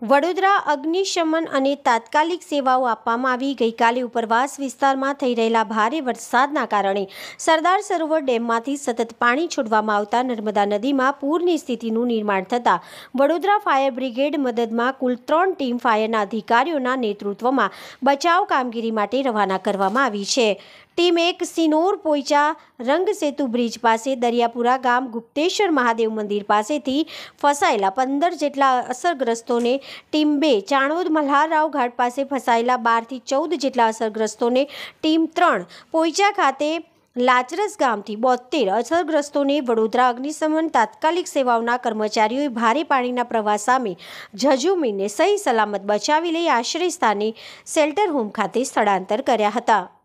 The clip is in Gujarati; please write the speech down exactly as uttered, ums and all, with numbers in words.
વડોદરા અગ્નિશમન અને તાત્કાલિક સેવાઓ આપવામાં આવી। ગઈકાલે ઉપરવાસ વિસ્તારમાં થઈ રહેલા ભારે વરસાદના કારણે સરદાર સરોવર ડેમમાંથી સતત પાણી છોડવામાં આવતા નર્મદા નદીમાં પૂરની સ્થિતિનું નિર્માણ થતાં વડોદરા ફાયર બ્રિગેડ મદદમાં કુલ ત્રણ ટીમ ફાયરના અધિકારીઓના નેતૃત્વમાં બચાવ કામગીરી માટે રવાના કરવામાં આવી છે। ટીમ એક સિનોર પોઈચા રંગસેતુ બ્રિજ પાસે દરિયાપુરા ગામ ગુપ્તેશ્વર મહાદેવ મંદિર પાસેથી ફસાયેલા પંદર જેટલા અસરગ્રસ્તોને, ટીમ બે ચાણોદ મલ્હારરાવ ઘાટ પાસે ફસાયેલા બારથી ચૌદ જેટલા અસરગ્રસ્તોને, ટીમ ત્રણ પોઈચા ખાતે લાચરસ ગામથી બોતેર અસરગ્રસ્તોને વડોદરા અગ્નિશમન તાત્કાલિક સેવાઓના કર્મચારીઓએ ભારે પાણીના પ્રવાહ સામે ઝઝૂમીને સહી સલામત બચાવી લઈ આશ્રય સ્થાને શેલ્ટર હોમ ખાતે સ્થળાંતર કર્યા હતા।